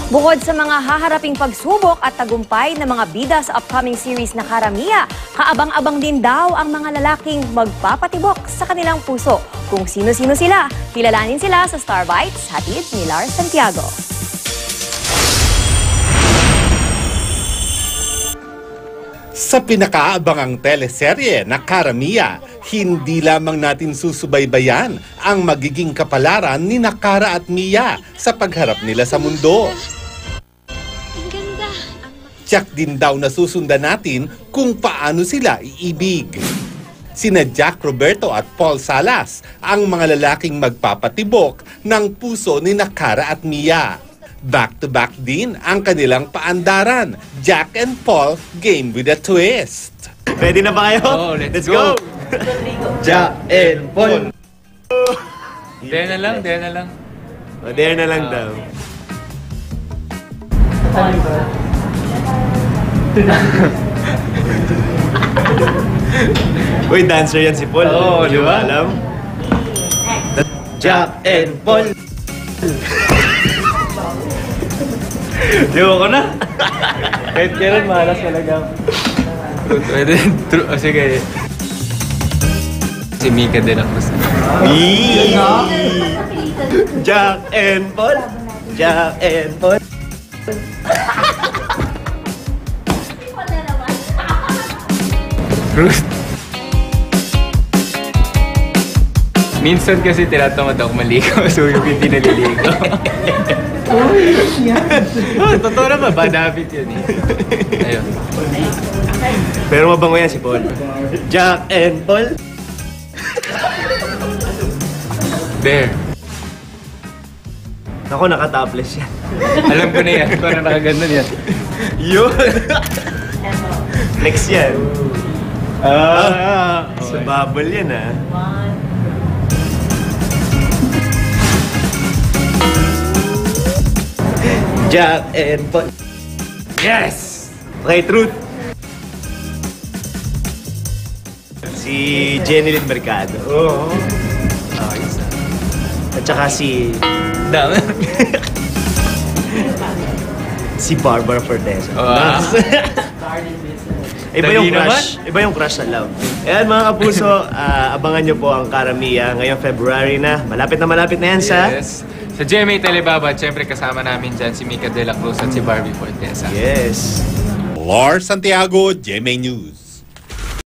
Bukod sa mga haharaping pagsubok at tagumpay ng mga bida sa upcoming series na Karamiya, kaabang-abang din daw ang mga lalaking magpapatibok sa kanilang puso. Kung sino-sino sila, kilalanin sila sa Star Bites, hatid ni Lars Santiago. Sa pinakaabangang teleserye na Karamiya, hindi lamang natin susubaybayan ang magiging kapalaran ni Kara at Mia sa pagharap nila sa mundo. Tiyak din daw na susundan natin kung paano sila iibig. Sina Jak Roberto at Paul Salas ang mga lalaking magpapatibok ng puso ni Kara at Mia. Back-to-back din ang kanilang paandaran. Jak and Paul, game with a twist. Ready na ba kayo? Oh, let's go! Jak and Paul. There na lang, there na lang. O, there na lang daw. Uy, dancer yan si Paul. Oo, di ba? Alam? Jak and Paul. Diwa ko na. Kahit kailan malas talaga. Pwede, true. O, sige. Si Mika din ako. Jak and Paul. Jak and Paul. Ruth. Minsan kasi tinatamad ako maligo, so yung hindi naliligo. Totoo naman, bad habit yun eh. Ayun. Pero mabango yan si Paul. Jak and Paul. There. Ako, naka-topless yan. Alam ko na yan, parang nakaganda yan. Yun! Flex yan. Sa bubble yan ah. Jak and Paul. Yes! Okay, truth. Si Jenny Mercado. Oo. Ayos na. At saka si... Dami. si Barbara Fortesa. Iba yung crush. Iba yung crush sa love. Ayan mga kapuso, abangan nyo po ang Karamiya ngayong February na. Malapit na yan sa... Yes. Sa GMA Telebaba, at syempre kasama namin dyan si Mika de la Cruz at si Barbie Fortesa. Yes. Lars Santiago, GMA News.